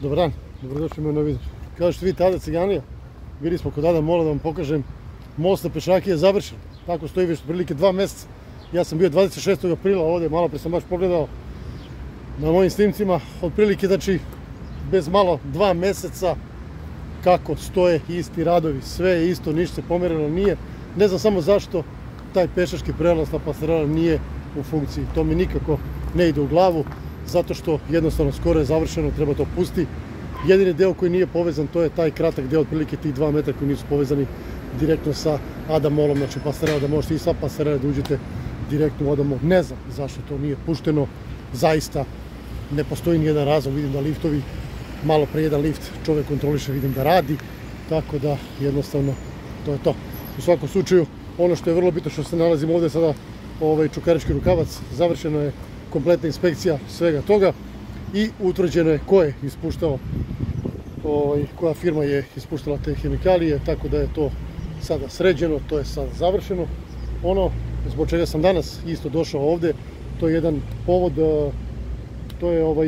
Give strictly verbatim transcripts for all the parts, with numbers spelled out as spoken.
Dobar dan, dobrodošli u moj novi video. Kao što vidite, Ada Ciganlija, bili smo kod Ada Mola da vam pokažem, most na pešake je završen. Tako stoji već prilike dva mjeseca. Ja sam bio dvadeset šestog aprila ovdje, malo pre sam baš pogledao na mojim snimcima, otprilike znači bez malo dva mjeseca kako stoje isti radovi, sve je isto, ništa se pomerilo nije. Ne znam samo zašto taj pešački prelaz na Pasarela nije u funkciji, to mi nikako ne ide u glavu, zato što jednostavno skoro je završeno, treba to pustiti. Jedini deo koji nije povezan, to je taj kratak deo, otprilike tih dva metra koji nisu povezani direktno sa Ada Molom, znači Pasarela, da možete i sa Pasarela da uđete direktno u Ada Mol. Ne znam zašto to nije pušteno, zaista ne postoji nijedan razlog, vidim da liftovi, malo pre jedan lift čovjek kontroliše, vidim da radi, tako da jednostavno to je to. U svakom slučaju, ono što je vrlo bitno što se nalazimo ovdje sada, ovaj Čukarički rukavac, završeno je kompletna inspekcija svega toga i utvrđeno je ko je ispuštao, ovaj, koja firma je ispuštala te hemikalije, tako da je to sada sređeno, to je sada završeno. Ono zbog čega sam danas isto došao ovdje, to je jedan povod, to je ovaj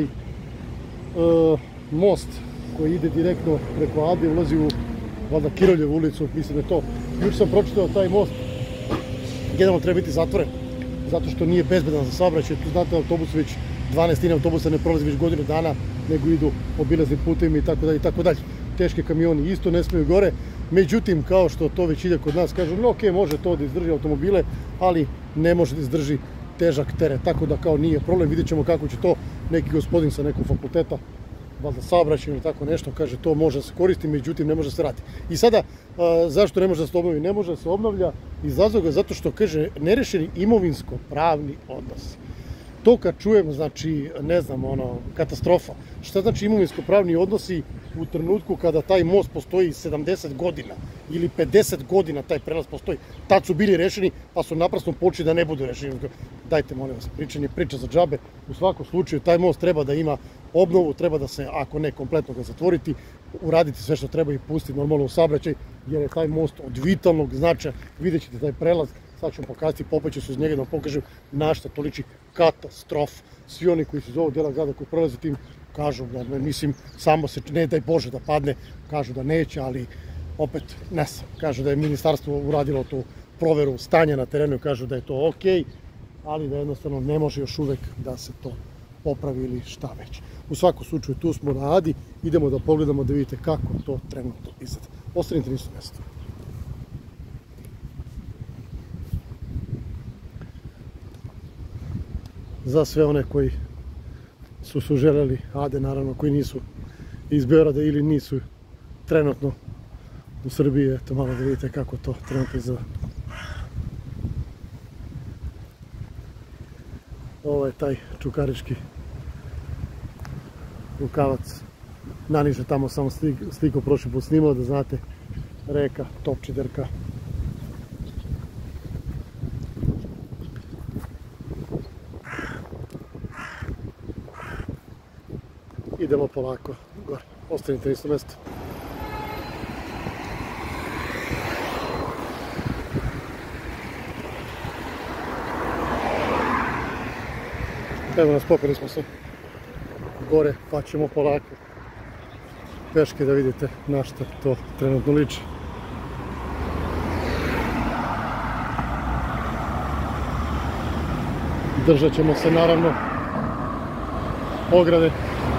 uh, most koji ide direktno preko Ade, ulazi u valjda Kiroljevu ulicu, mislim da je to. Juče sam pročitao taj most, generalno treba biti zatvoren, zato što nije bezbedan za saobraćaj. Tu znate, autobus već dvanaest autobusa ne prolazi već godinu dana, nego idu obilaznim putevima i tako dalje i tako dalje. Teški kamioni isto ne smiju gore, međutim, kao što to već ide kod nas, kažu, no ok, može to da izdrži automobile, ali ne može da izdrži težak teret, tako da kao nije problem. Vidjet ćemo kako će to neki gospodin sa nekog fakulteta, valjda saobraćaj ili tako nešto, kaže to može da se koristi, međutim ne može da se radi. I sada, a, zašto ne može da se obnovi? Ne može da se obnavlja iz razloga zato što, kaže, nerešeni imovinsko-pravni odnos. To kad čujem, znači, ne znam, ono, katastrofa. Šta znači imovinsko-pravni odnosi u trenutku kada taj most postoji sedamdeset godina ili pedeset godina taj prelaz postoji? Tad su bili rešeni, pa su naprasno počeli da ne budu rešeni. Dajte, molim vas, pričanje priča za džabe. U svakom slučaju, taj most treba da ima obnovu, treba da se, ako ne kompletno ga zatvoriti, uraditi sve što treba i pustiti normalno u saobraćaj, jer je taj most od vitalnog značaja. Vidjet ćete taj prelaz, sad ću vam pokazati, popaću se uz njega da vam pokažem na šta to liči katastrof. Svi oni koji su iz ovog dela grada koji prolaze tim kažu da, mislim, samo se, ne daj Bože da padne, kažu da neće, ali opet ne znam, kažu da je ministarstvo uradilo tu proveru stanja na terenu i kažu da je to ok, ali da jednostavno ne može još uvek da se to popravi ili šta već. U svakom slučaju, tu smo na Adi, idemo da pogledamo da vidite kako to trenutno izgleda. Ostanite nisu mjesto. Za sve one koji su su želeli Ade, naravno, koji nisu iz Beograda ili nisu trenutno u Srbiji, eto malo da vidite kako to trenutno izgleda. Ovo je taj Čukarički rukavac. Naniže tamo samo sliku prošli put snimao, da znate, reka, Topčiderka. Idemo polako gore, ostanite na isto mjesto. Evo nas, popeli smo se gore, pa ćemo polako peške da vidite na što to trenutno liči. Držat ćemo se naravno ograde.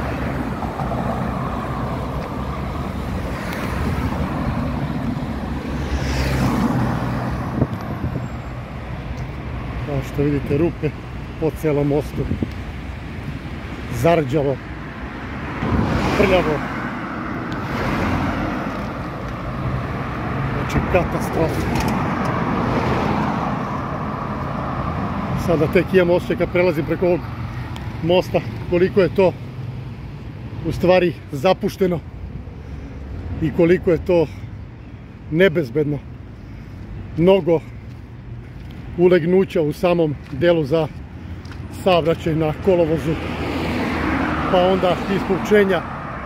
Kao što vidite, rupe po cijelom mostu, zarđalo, prljavo, znači katastrofa. Sada tek imam osjećaj kad prelazim preko ovog mosta koliko je to u stvari zapušteno i koliko je to nebezbedno. Mnogo ulegnuća u samom delu za saobraćaj na kolovozu, pa onda ispučenja,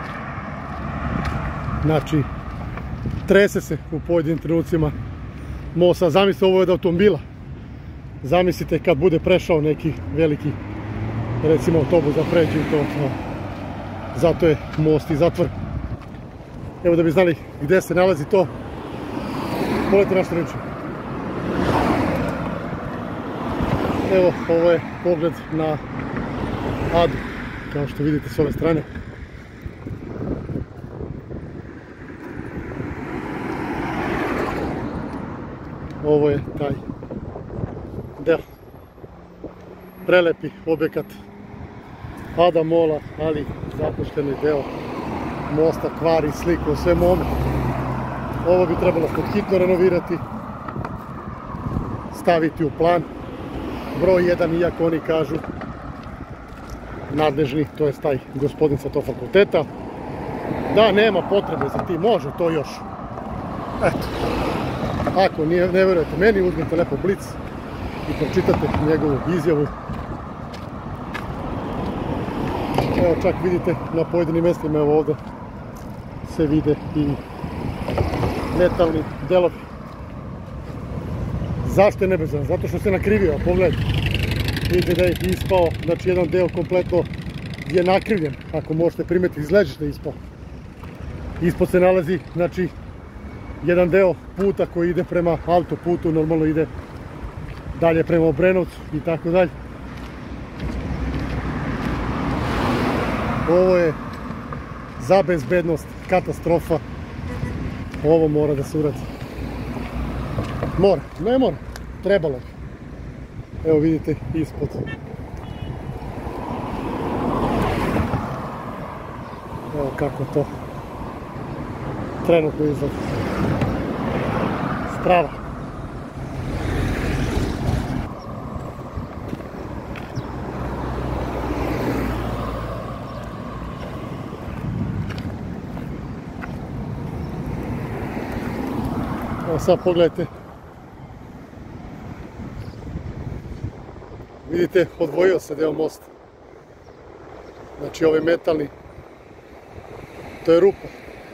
znači trese se u pojedinim trenucima mosta. Zamislite, ovo je od automobila, zamislite kad bude prešao neki veliki, recimo autobus da pređe i to, zato je most i zatvor. Evo da bi znali gdje se nalazi to, pogledajte na stranicu. Evo, ovo je pogled na Adu, kao što vidite s ove strane. Ovo je taj deo. Prelepi objekat Ada Mola, ali zapušteni deo mosta kvari sliku o svemu ovome. Ovo bi trebalo pod hitno renovirati, staviti u plan. Broj jedan, iako oni kažu nadležni, to je taj gospodin sa tog fakulteta, da nema potrebe za tim, može to još. Eto, ako ne vjerujete meni, uzmite lepo Blic i pročitate njegovu izjavu. Evo, čak vidite na pojedinim mjestima, evo ovdje se vide i metalni delovi. Zašto je nebezan? Zato što se nakrivio, pogledajte. Vidite da je ispao, znači jedan deo kompletno je nakrivljen, ako možete primetiti, iz ležišta je ispao. Ispod se nalazi, znači, jedan deo puta koji ide prema autoputu, normalno ide dalje prema Obrenovcu i tako dalje. Ovo je za bezbednost katastrofa. Ovo mora da se uradi. Mora, ne mora, trebalo je. Evo vidite ispod. Evo kako to trenutno izgleda. Strava. Evo sad pogledajte. Vidite, odvojio se deo mosta. Znači ovaj metalni, to je rupa.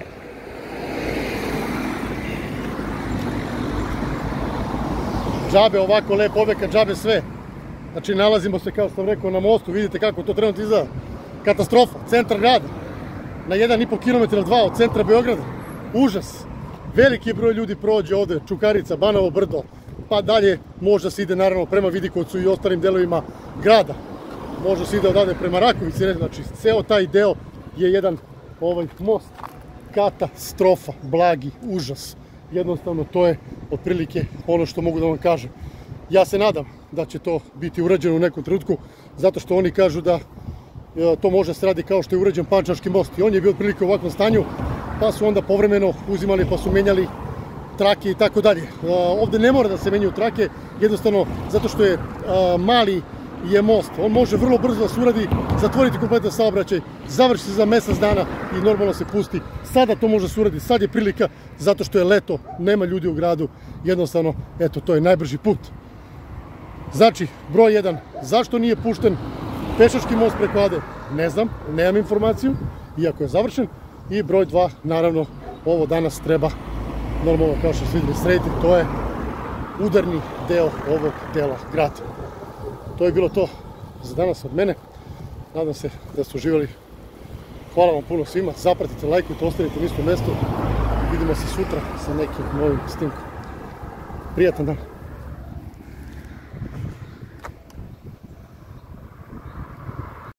Džabe ovako lep objekat, džabe sve. Znači nalazimo se, kao što sam rekao, na mostu, vidite kako to trenutno izgleda. Katastrofa, centar grada. Na jedan i po kilometra, dva od centra Beograda. Užas. Veliki broj ljudi prođe ovdje, Čukarica, Banovo Brdo, pa dalje možda se ide naravno prema Vidikovcu i ostalim delovima grada. Možda se ide odavde prema Rakovici, znači ceo taj deo je jedan ovaj most. Katastrofa, blagi, užas. Jednostavno to je otprilike ono što mogu da vam kažem. Ja se nadam da će to biti urađeno u nekom trenutku, zato što oni kažu da to može se radi kao što je urađen Pančevački most. I on je bio otprilike u ovakvom stanju, pa su onda povremeno uzimali pa su menjali trake i tako dalje. Ovdje ne mora da se menjaju trake, jednostavno zato što je mali je most. On može vrlo brzo da se uradi, zatvoriti kompletan saobraćaj, završi se za mjesec dana i normalno se pusti. Sada to može se uradi, sad je prilika zato što je leto, nema ljudi u gradu, jednostavno, eto, to je najbrži put. Znači, broj jedan, zašto nije pušten pešački most preko Ade? Ne znam, nemam informaciju, iako je završen. I broj dva, naravno, ovo danas treba, normalno kao što se vidjeli, srediti, to je udarni deo ovog dela grada. To je bilo to za danas od mene. Nadam se da ste uživali. Hvala vam puno svima. Zapratite, lajkujte, ostavite na istom mjestu. Vidimo se sutra sa nekim novim snimkom. Prijatan dan.